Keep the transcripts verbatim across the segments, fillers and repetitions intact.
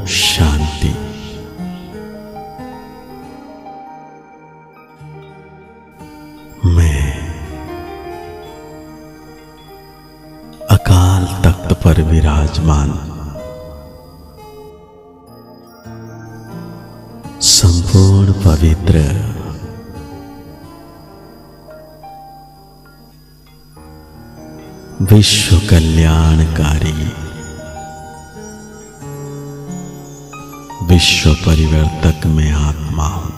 शांति। मैं अकाल तख्त पर विराजमान संपूर्ण पवित्र विश्व कल्याणकारी विश्व परिवर्तक में आत्मा हूं।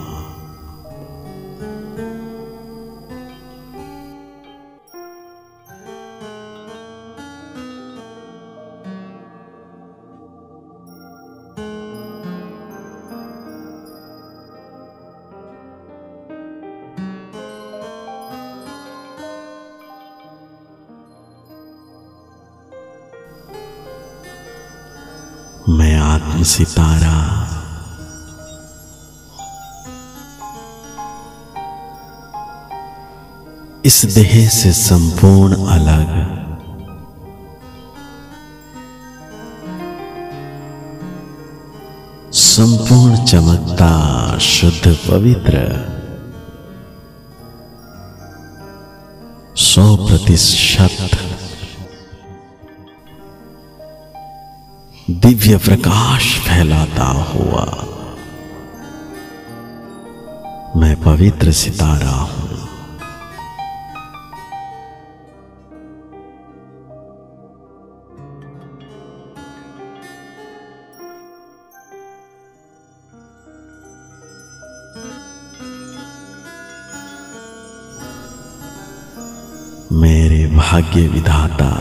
मैं आत्म सितारा इस देह से संपूर्ण अलग संपूर्ण चमकता शुद्ध पवित्र सौ प्रतिशत दिव्य प्रकाश फैलाता हुआ मैं पवित्र सितारा हूं। मेरे भाग्य विधाता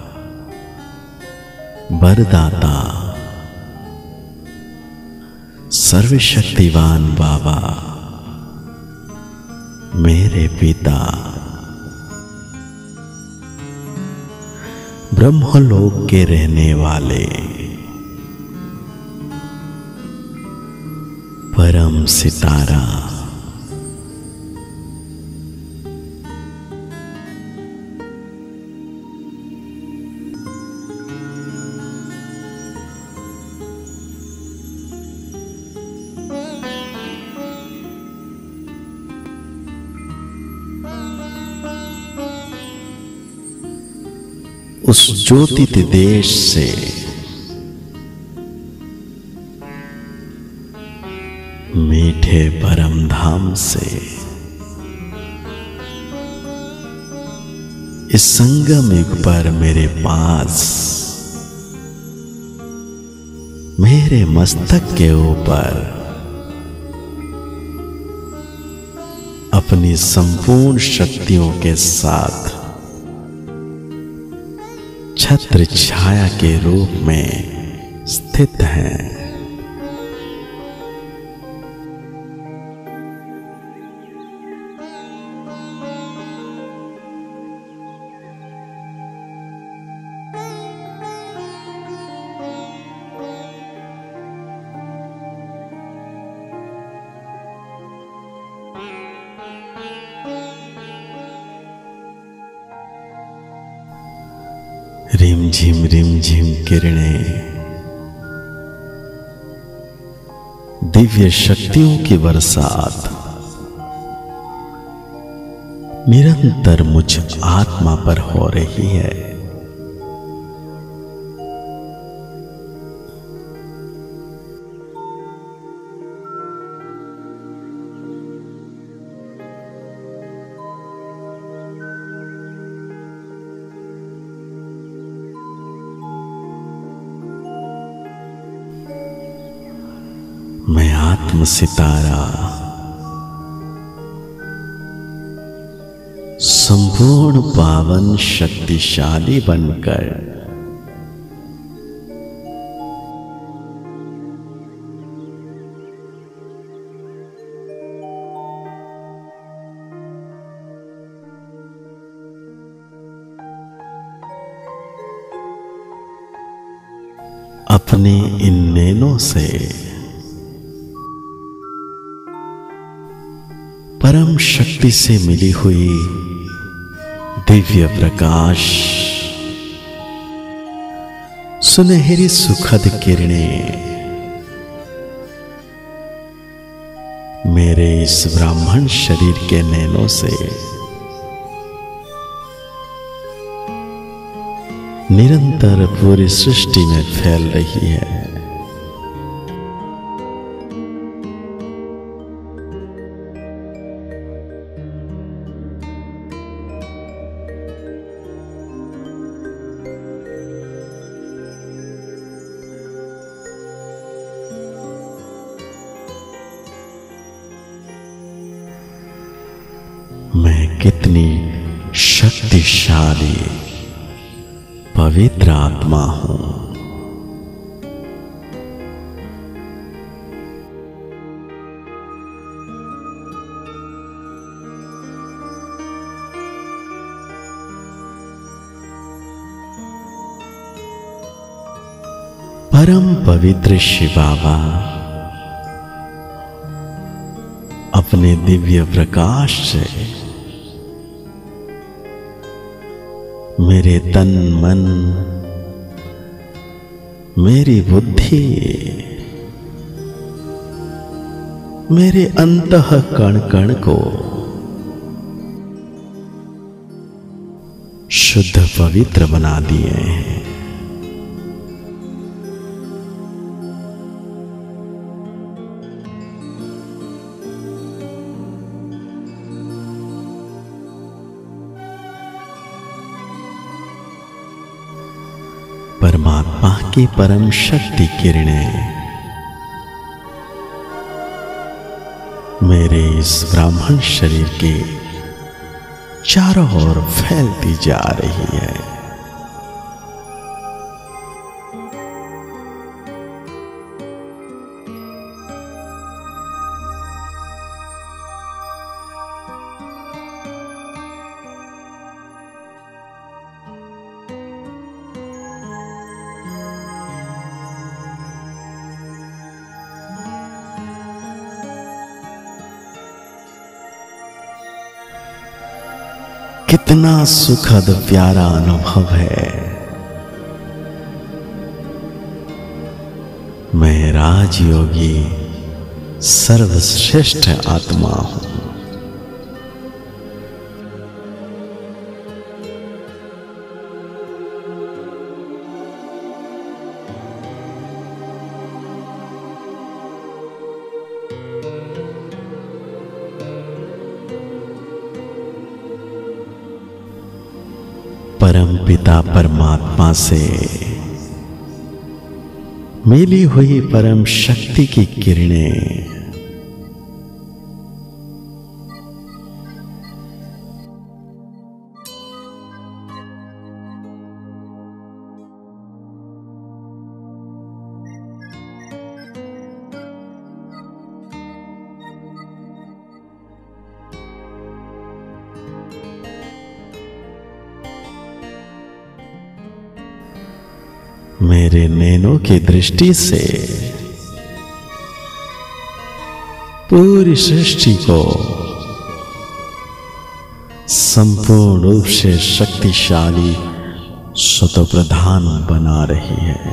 वरदाता सर्वशक्तिवान बाबा मेरे पिता ब्रह्मलोक के रहने वाले परम सितारा उस ज्योतित देश से मीठे परम धाम से इस संगम युग पर मेरे पास मेरे मस्तक के ऊपर अपनी संपूर्ण शक्तियों के साथ छत्र छाया के रूप में स्थित हैं। रिम झिम रिम झिम किरणें दिव्य शक्तियों की बरसात निरंतर मुझ आत्मा पर हो रही है। मैं आत्म सितारा संपूर्ण पावन शक्तिशाली बनकर अपने इन नैनों से परम शक्ति से मिली हुई दिव्य प्रकाश सुनहरी सुखद किरणें मेरे इस ब्राह्मण शरीर के नैनों से निरंतर पूरी सृष्टि में फैल रही है। मैं कितनी शक्तिशाली पवित्र आत्मा हूं। परम पवित्र शिव बाबा अपने दिव्य प्रकाश से मेरे तन मन, मेरी बुद्धि, मेरे अंतः कण कण को शुद्ध पवित्र बना दिए हैं। परमात्मा की परम शक्ति किरणें मेरे इस ब्राह्मण शरीर के चारों ओर फैलती जा रही है। कितना सुखद प्यारा अनुभव है। मैं राजयोगी सर्वश्रेष्ठ आत्मा हूं। परम पिता परमात्मा से मिली हुई परम शक्ति की किरणें मेरे नैनों की दृष्टि से पूरी सृष्टि को संपूर्ण रूप से शक्तिशाली स्वतःप्रधान बना रही है।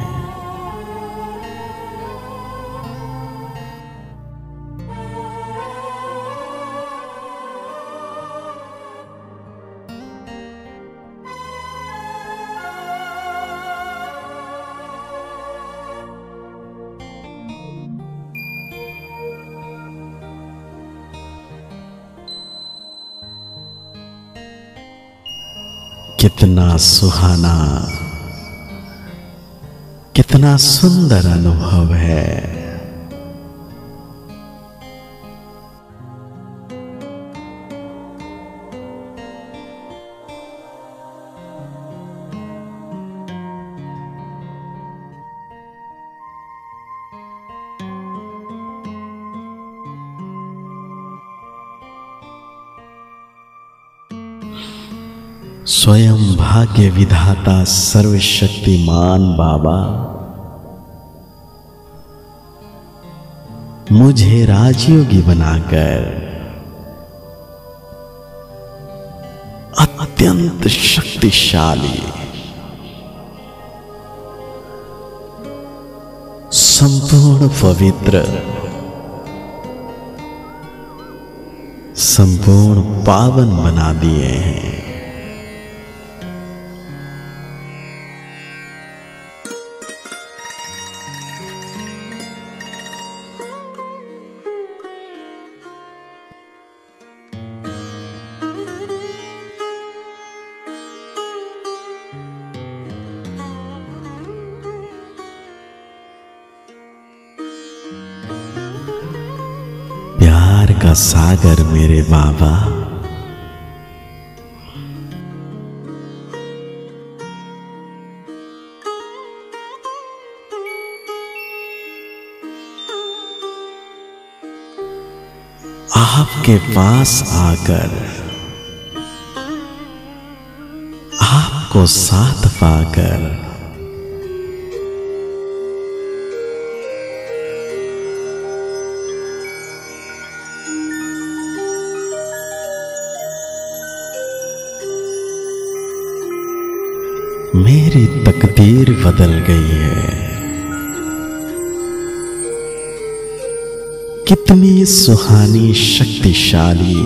कितना सुहाना, कितना सुंदर अनुभव है। स्वयं भाग्य विधाता सर्वशक्तिमान बाबा मुझे राजयोगी बनाकर अत्यंत शक्तिशाली संपूर्ण पवित्र संपूर्ण पावन बना दिए हैं। प्यार का सागर मेरे बाबा, आपके पास आकर आपको साथ पाकर मेरी तकदीर बदल गई है। कितनी सुहानी, शक्तिशाली,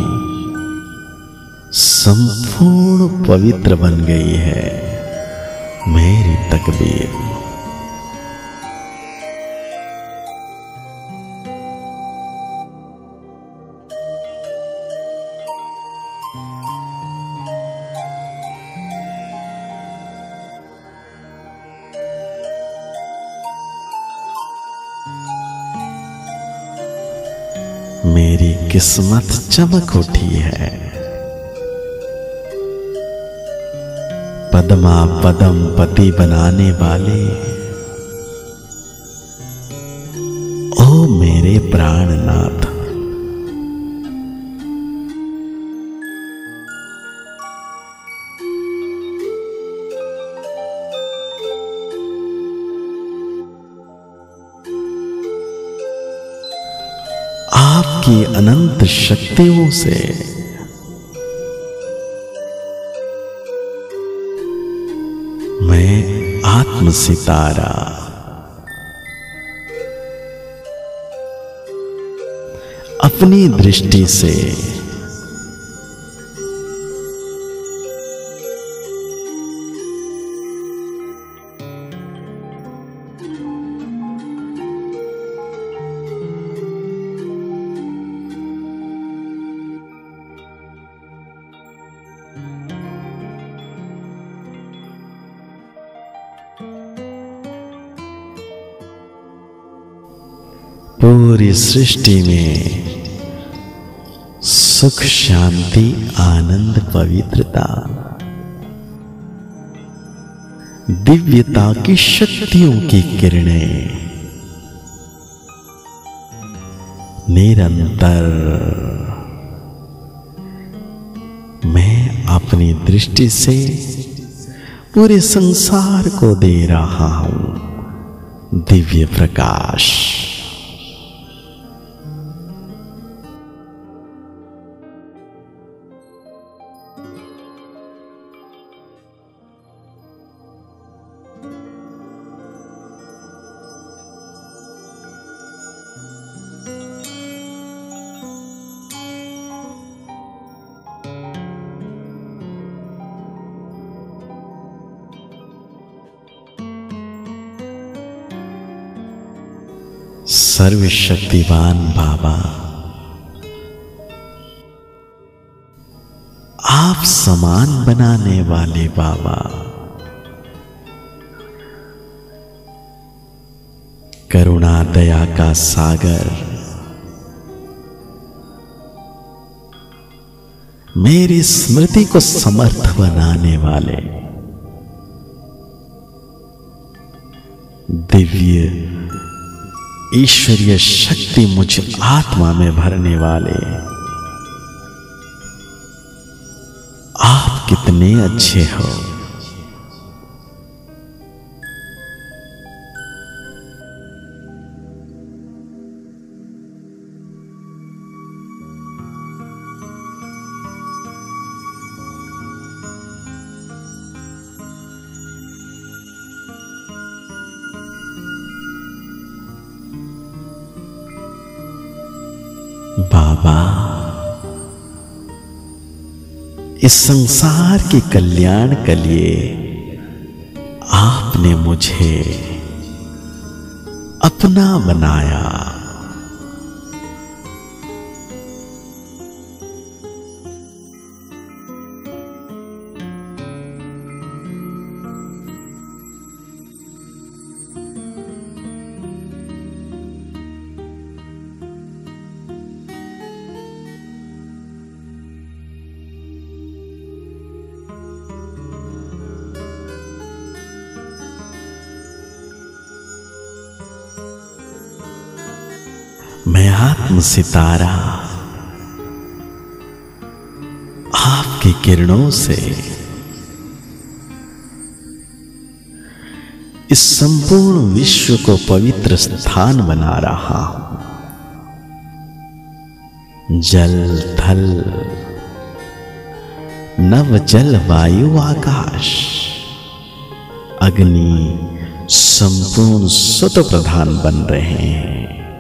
संपूर्ण पवित्र बन गई है मेरी तकदीर। मेरी किस्मत चमक उठी है। पद्मा पदम पति बनाने वाले ओ मेरे प्राणनाथ, आपकी अनंत शक्तियों से मैं आत्म सितारा अपनी दृष्टि से पूरी सृष्टि में सुख, शांति, आनंद, पवित्रता, दिव्यता की शक्तियों की किरणें निरंतर मैं अपनी दृष्टि से पूरे संसार को दे रहा हूं दिव्य प्रकाश। सर्वशक्तिवान बाबा, आप समान बनाने वाले बाबा, करुणा दया का सागर, मेरी स्मृति को समर्थ बनाने वाले, दिव्य ईश्वरीय शक्ति मुझ आत्मा में भरने वाले, आप कितने अच्छे हो। बाबा, इस संसार के कल्याण के लिए आपने मुझे अपना बनाया। मैं आत्म सितारा आपकी किरणों से इस संपूर्ण विश्व को पवित्र स्थान बना रहा हूं। जल थल नव जल वायु आकाश अग्नि संपूर्ण स्वत प्रधान बन रहे हैं।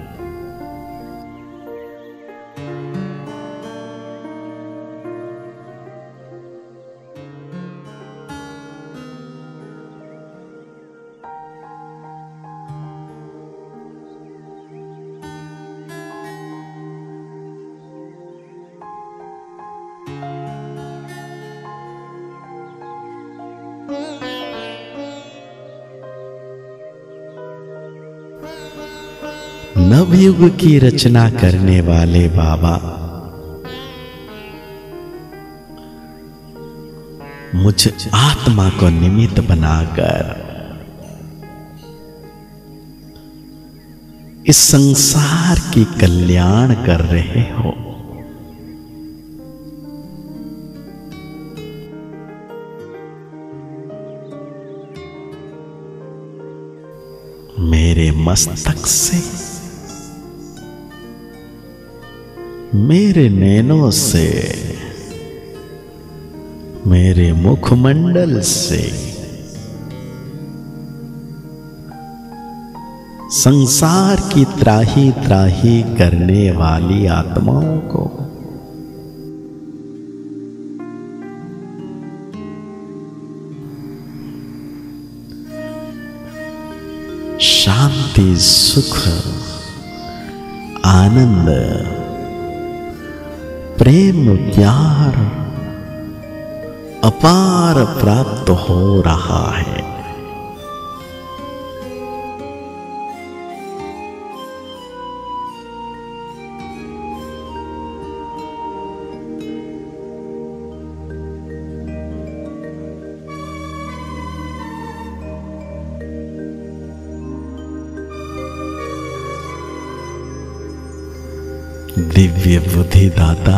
नवयुग की रचना करने वाले बाबा मुझ आत्मा को निमित्त बनाकर इस संसार की कल्याण कर रहे हो। मेरे मस्तक से मेरे नैनों से मेरे मुखमंडल से संसार की त्राही त्राही करने वाली आत्माओं को शांति सुख आनंद प्रेम प्यार अपार प्राप्त हो रहा है। दिव्य बुद्धि दाता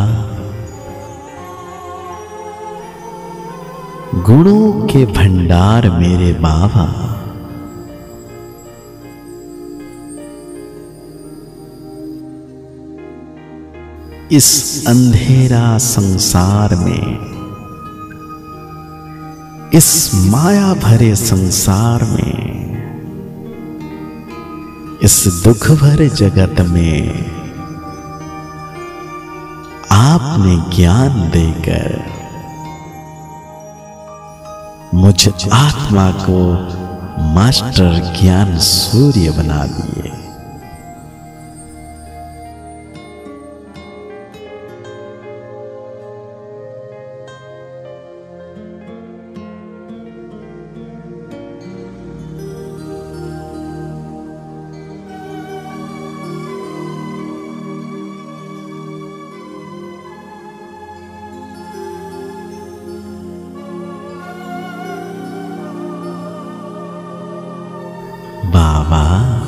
गुणों के भंडार मेरे बाबा इस अंधेरा संसार में इस माया भरे संसार में इस दुख भरे जगत में आपने ज्ञान देकर मुझ आत्मा को मास्टर ज्ञान सूर्य बना दिए। बाबा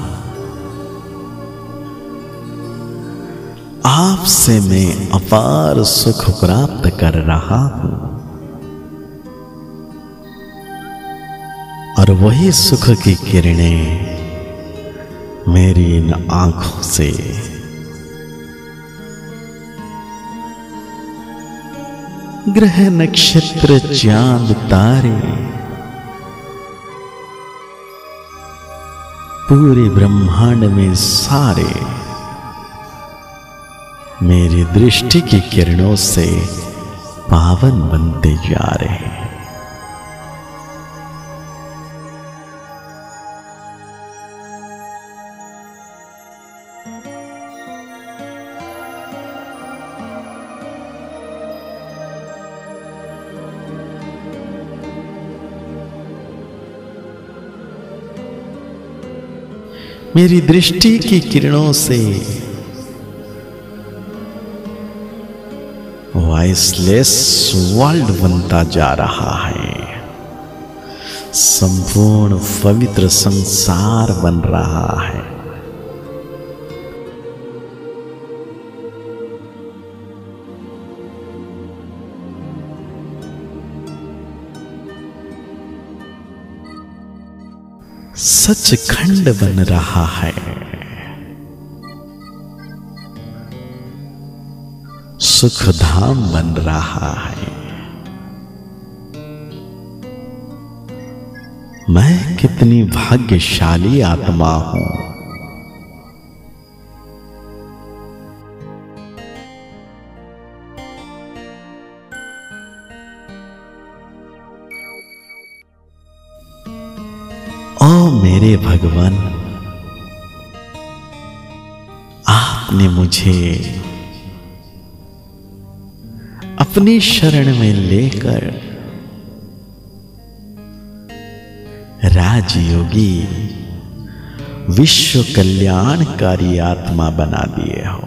आपसे मैं अपार सुख प्राप्त कर रहा हूं और वही सुख की किरणें मेरी इन आंखों से ग्रह नक्षत्र चांद तारे पूरे ब्रह्मांड में सारे मेरी दृष्टि की किरणों से पावन बनते जा रहे हैं। मेरी दृष्टि की किरणों से वॉइसलेस वर्ल्ड बनता जा रहा है। संपूर्ण पवित्र संसार बन रहा है। सचखंड बन रहा है। सुखधाम बन रहा है। मैं कितनी भाग्यशाली आत्मा हूं। ओ मेरे भगवान, आपने मुझे अपनी शरण में लेकर राजयोगी विश्व कल्याणकारी आत्मा बना दिए हो।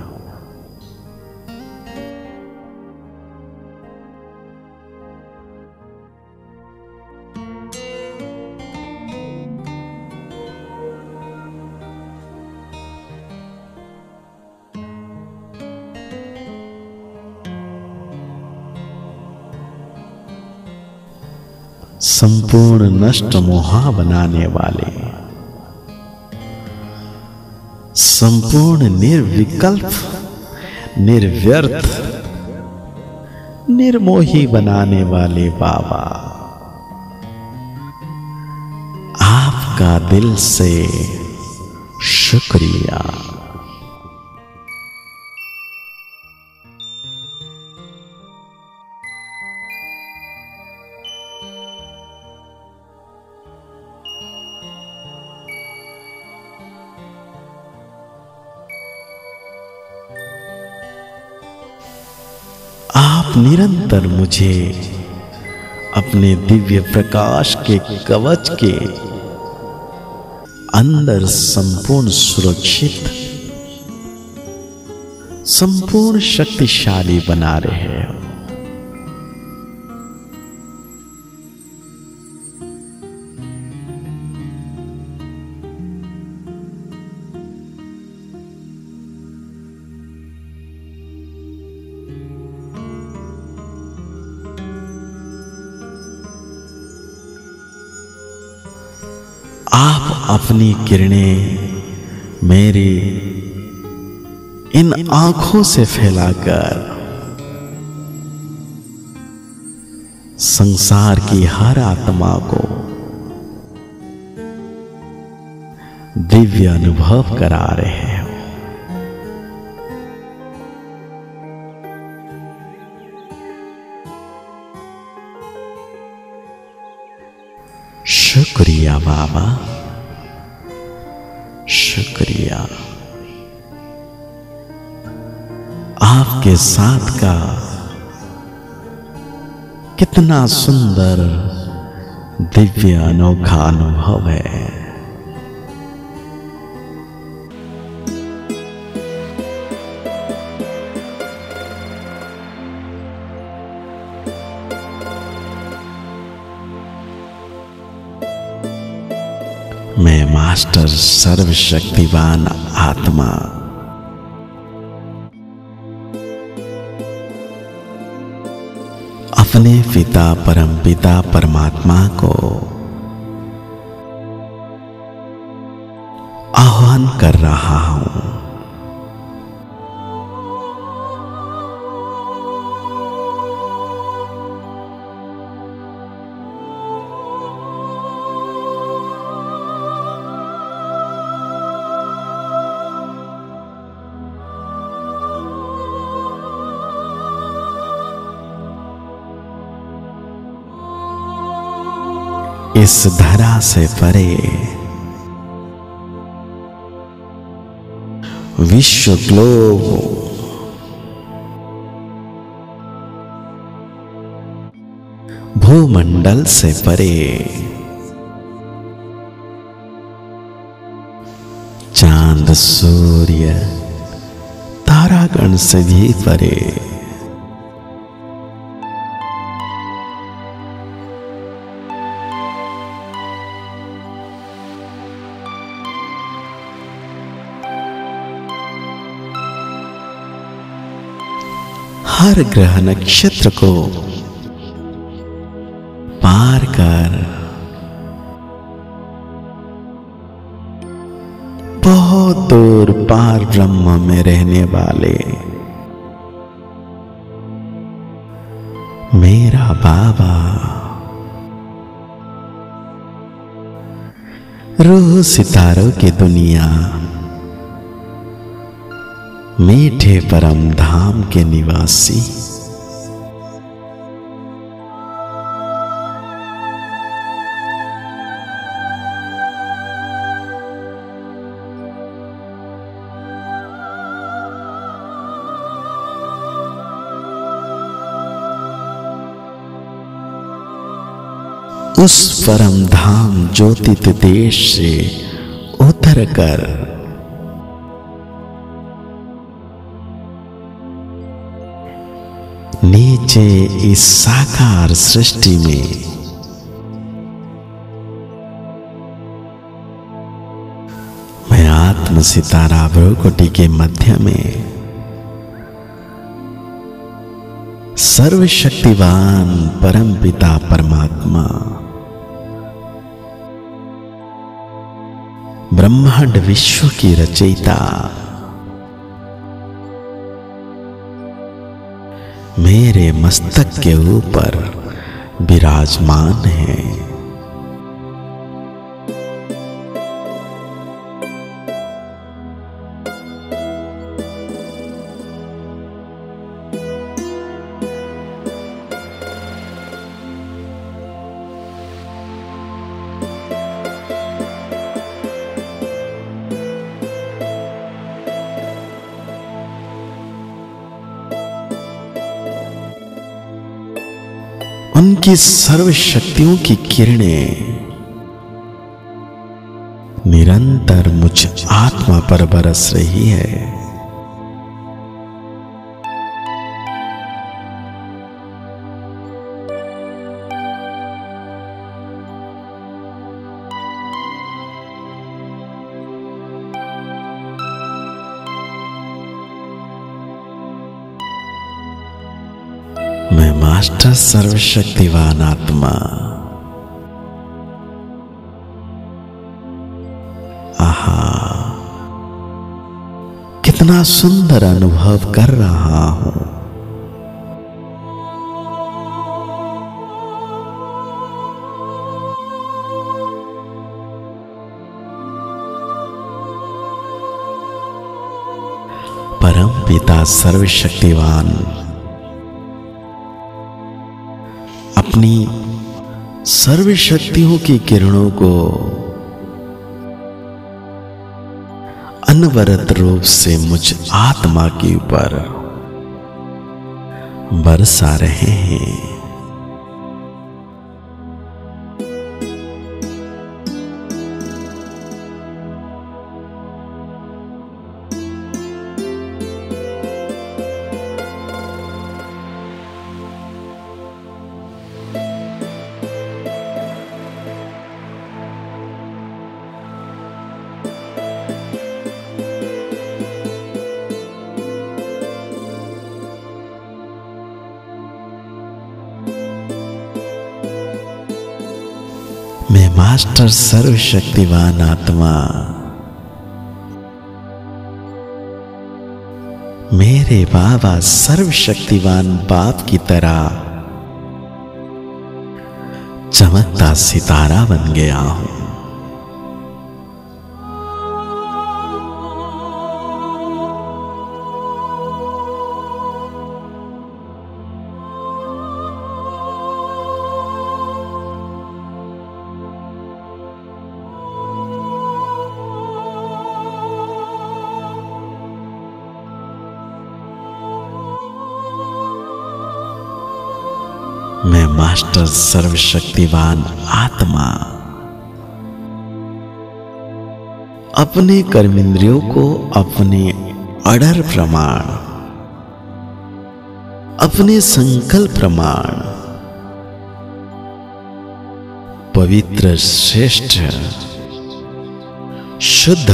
संपूर्ण नष्ट मोहा बनाने वाले, संपूर्ण निर्विकल्प, निर्व्यर्थ, निर्मोही बनाने वाले बाबा, आपका दिल से शुक्रिया। आप निरंतर मुझे अपने दिव्य प्रकाश के कवच के अंदर संपूर्ण सुरक्षित, संपूर्ण शक्तिशाली बना रहे हो। आप अपनी किरणें मेरी इन आंखों से फैलाकर संसार की हर आत्मा को दिव्य अनुभव करा रहे हो। शुक्रिया बाबा, शुक्रिया। आपके साथ का कितना सुंदर दिव्य अनोखा अनुभव है। मैं मास्टर सर्वशक्तिवान आत्मा अपने पिता परमपिता परमात्मा को आह्वान कर रहा हूं। इस धरा से परे विश्व ग्लोब भूमंडल से परे चांद सूर्य तारागण से भी परे हर ग्रह नक्षत्र को पार कर बहुत दूर पार ब्रह्म में रहने वाले मेरा बाबा रूह सितारों की दुनिया मीठे परम धाम के निवासी उस परम धाम ज्योतित देश से उतर कर नीचे इस साकार सृष्टि में मैं आत्म सितारा भ्रुकुटी के मध्य में सर्वशक्तिवान परमपिता परमात्मा ब्रह्मांड विश्व की रचयिता मेरे मस्तक के ऊपर विराजमान है। उनकी सर्व शक्तियों की किरणें निरंतर मुझ आत्मा पर बरस रही है। मैं मास्टर सर्वशक्तिवान आत्मा आहा कितना सुंदर अनुभव कर रहा हूं। परम पिता सर्वशक्तिवान अपनी सर्व शक्तियों की किरणों को अनवरत रूप से मुझ आत्मा के ऊपर बरसा रहे हैं। मैं मास्टर सर्वशक्तिवान आत्मा मेरे बाबा सर्वशक्तिवान बाप की तरह चमकता सितारा बन गया हूं। मैं मास्टर सर्वशक्तिवान आत्मा अपने कर्मेंद्रियों को अपने अडर प्रमाण, अपने संकल्प प्रमाण पवित्र, श्रेष्ठ, शुद्ध,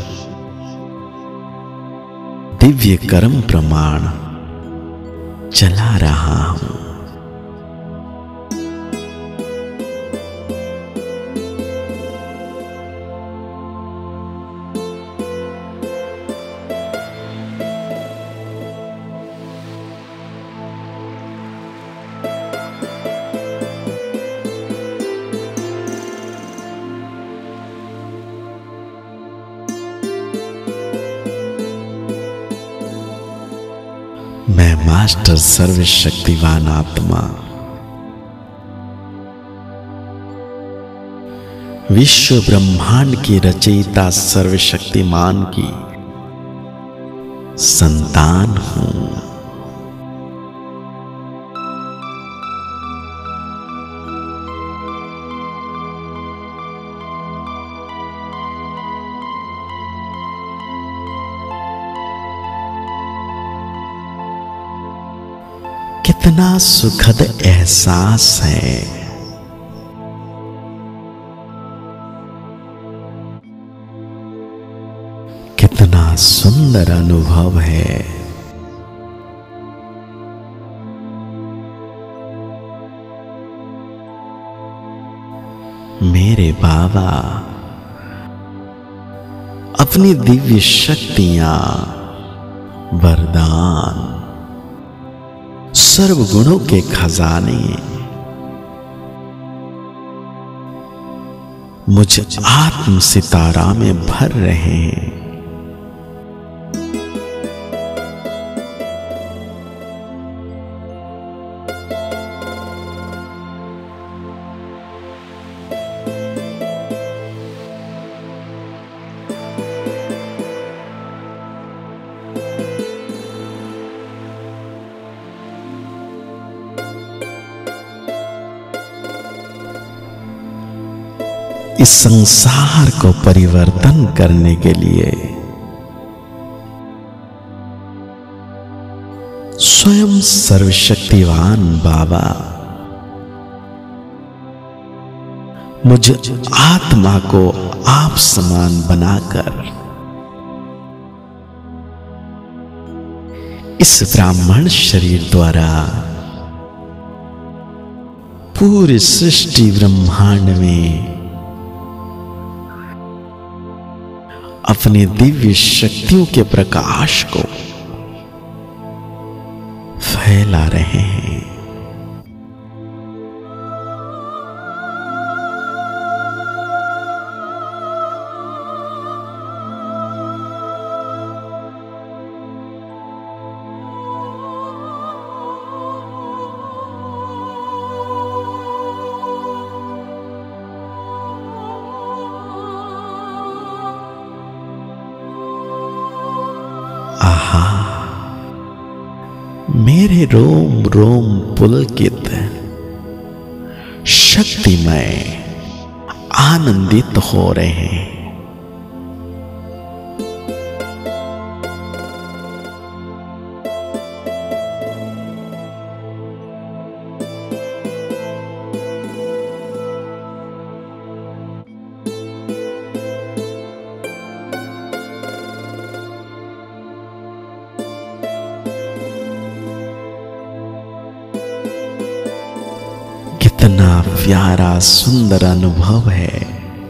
दिव्य कर्म प्रमाण चला रहा हूं। मैं मास्टर सर्वशक्तिवान आत्मा विश्व ब्रह्मांड की रचयिता सर्वशक्तिमान की संतान हूं। कितना सुखद एहसास है, कितना सुंदर अनुभव है। मेरे बाबा अपनी दिव्य शक्तियां, वरदान, सर्व गुणों के खजाने मुझ आत्म सितारा में भर रहे हैं। इस संसार को परिवर्तन करने के लिए स्वयं सर्वशक्तिवान बाबा मुझ आत्मा को आप समान बनाकर इस ब्राह्मण शरीर द्वारा पूरी सृष्टि ब्रह्मांड में अपने दिव्य शक्तियों के प्रकाश को फैला रहे हैं। आहा, मेरे रोम रोम पुलकित, शक्तिमय, आनंदित हो रहे हैं। कितना प्यारा सुंदर अनुभव है।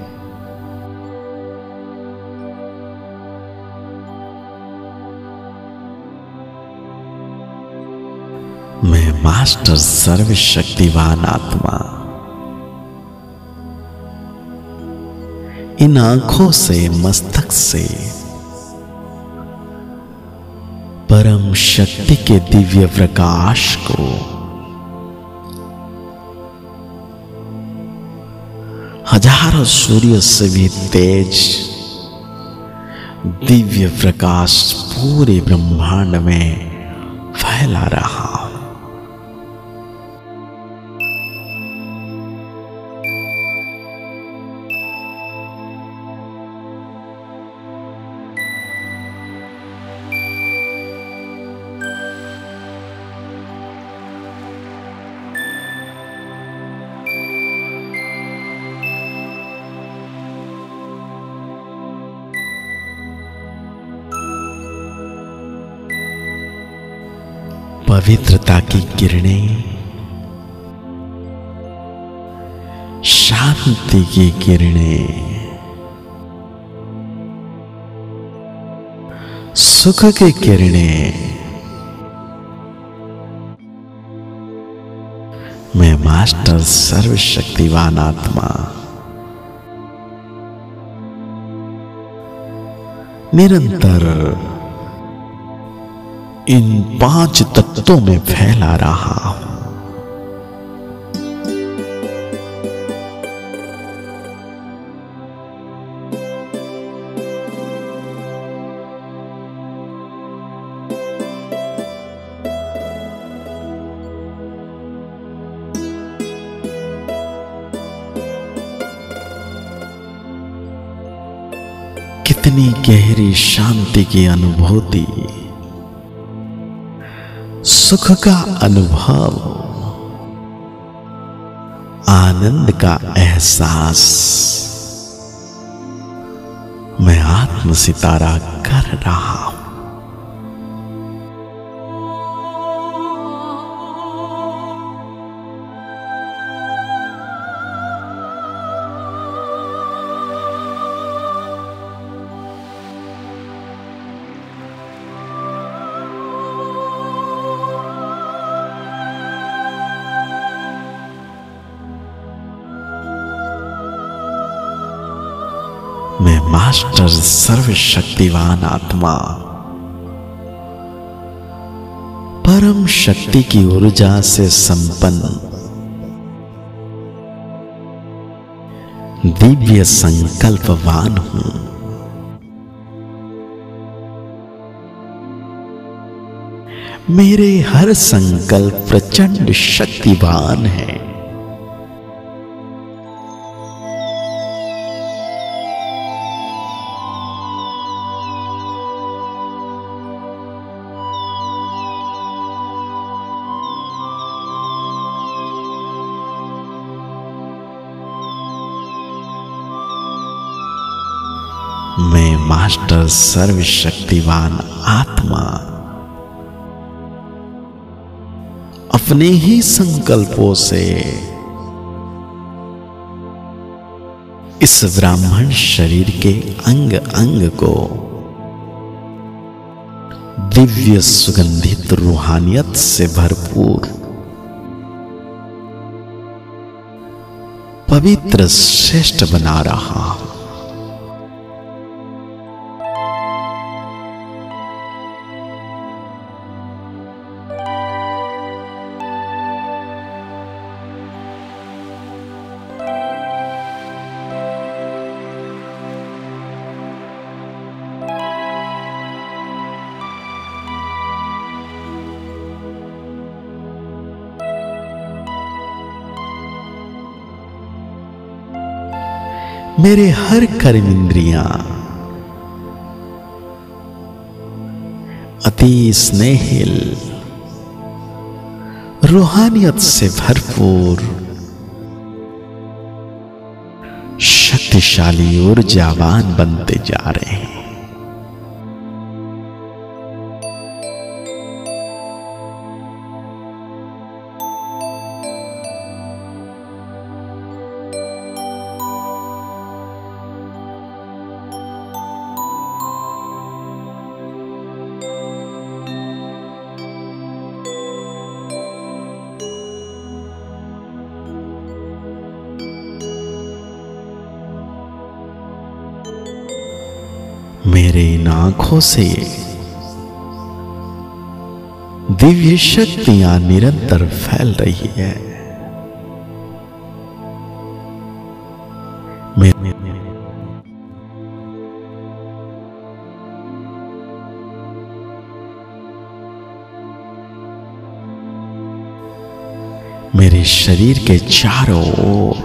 मैं मास्टर सर्वशक्तिवान आत्मा इन आंखों से, मस्तक से परम शक्ति के दिव्य प्रकाश को हजारों सूर्य से भी तेज दिव्य प्रकाश पूरे ब्रह्मांड में फैला रहा हूं। पवित्रता की किरणें, शांति की किरणें, सुख की किरणें मैं मास्टर सर्वशक्तिवान आत्मा निरंतर इन पांच तत्वों में फैला रहा हूं। कितनी गहरी शांति की अनुभूति, सुख का अनुभव, आनंद का एहसास मैं आत्म सितारा कर रहा हूं। मैं मास्टर सर्वशक्तिवान आत्मा परम शक्ति की ऊर्जा से संपन्न दिव्य संकल्पवान हूं। मेरे हर संकल्प प्रचंड शक्तिवान है। मैं मास्टर सर्वशक्तिवान आत्मा अपने ही संकल्पों से इस ब्राह्मण शरीर के अंग अंग को दिव्य सुगंधित रूहानियत से भरपूर पवित्र श्रेष्ठ बना रहा हूं। मेरे हर कर्मेंद्रियां अति स्नेहिल रूहानियत से भरपूर शक्तिशाली ऊर्जावान बनते जा रहे हैं। मेरे इन आंखों से दिव्य शक्तियां निरंतर फैल रही है। मेरे मेरे शरीर के चारों ओर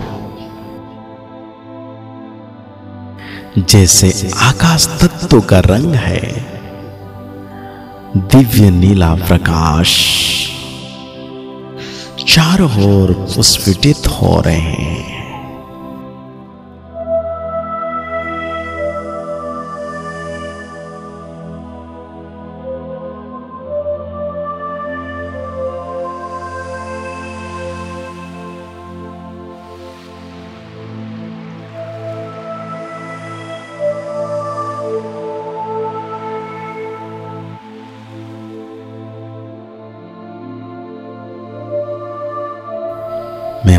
जैसे आकाश तत्व का रंग है, दिव्य नीला प्रकाश चारों ओर पुष्पित हो रहे हैं।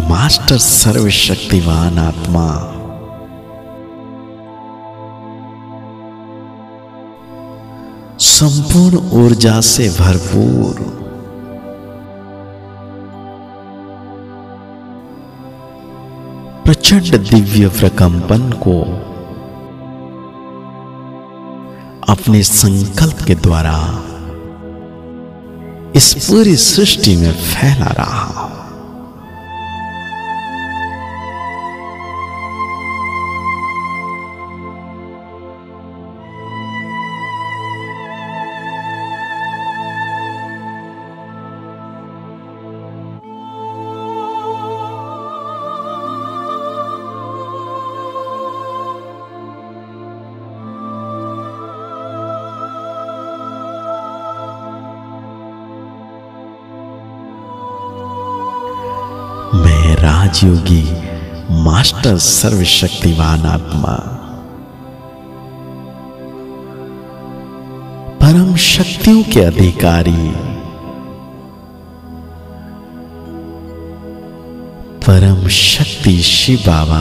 मास्टर सर्वशक्तिवान आत्मा संपूर्ण ऊर्जा से भरपूर प्रचंड दिव्य प्रकंपन को अपने संकल्प के द्वारा इस पूरी सृष्टि में फैला रहा हूं। मैं राजयोगी मास्टर सर्वशक्तिवान आत्मा परम शक्तियों के अधिकारी परम शक्ति शिव बाबा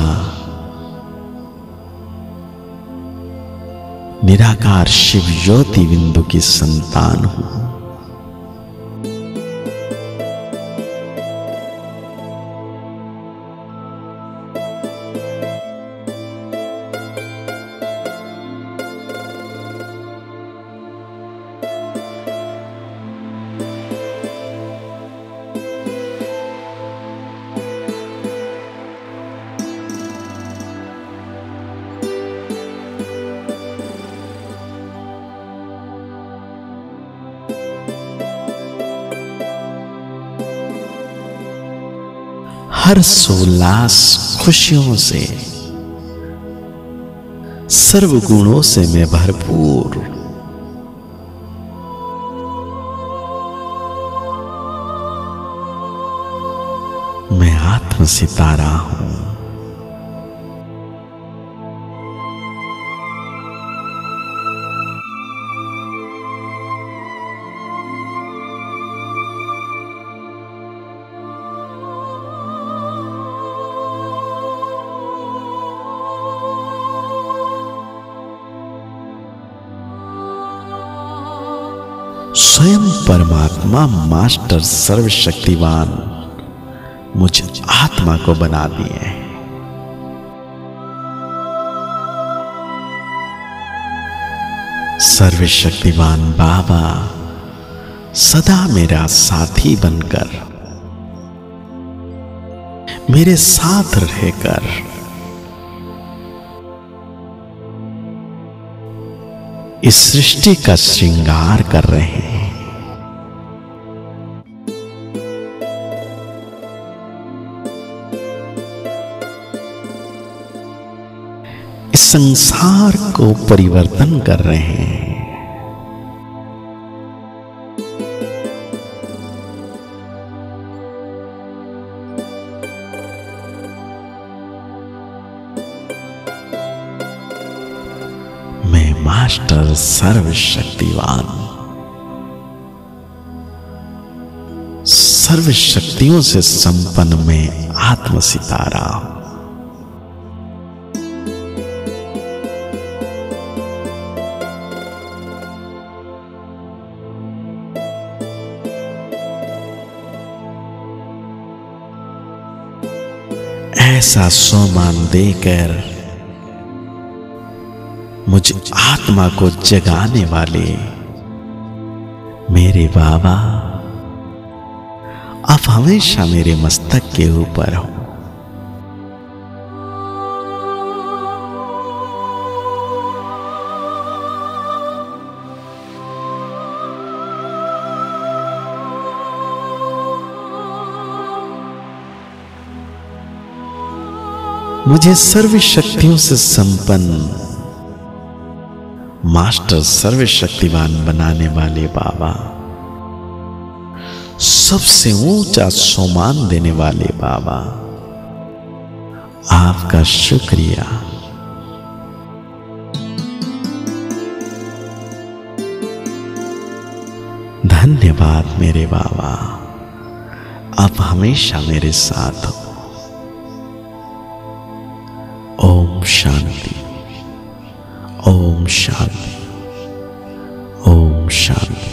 निराकार शिव ज्योति बिंदु की संतान हूं। हर सोलास खुशियों से सर्व गुणों से मैं भरपूर मैं आत्म सितारा हूं। स्वयं परमात्मा मास्टर सर्वशक्तिवान मुझ आत्मा को बना दिए। सर्वशक्तिवान बाबा सदा मेरा साथी बनकर मेरे साथ रहकर इस सृष्टि का श्रृंगार कर रहे हैं। इस संसार को परिवर्तन कर रहे हैं। मैं मास्टर सर्वशक्तिवान सर्वशक्तियों से संपन्न मैं आत्म सितारा हूं। ऐसा सोमान देकर मुझ आत्मा को जगाने वाले मेरे बाबा आप हमेशा मेरे मस्तक के ऊपर हो। मुझे सर्व शक्तियों से संपन्न मास्टर सर्वशक्तिवान बनाने वाले बाबा, सबसे ऊंचा सम्मान देने वाले बाबा, आपका शुक्रिया। धन्यवाद मेरे बाबा, आप हमेशा मेरे साथ हो। ओम शांति, ओम शांति, ओम शांति।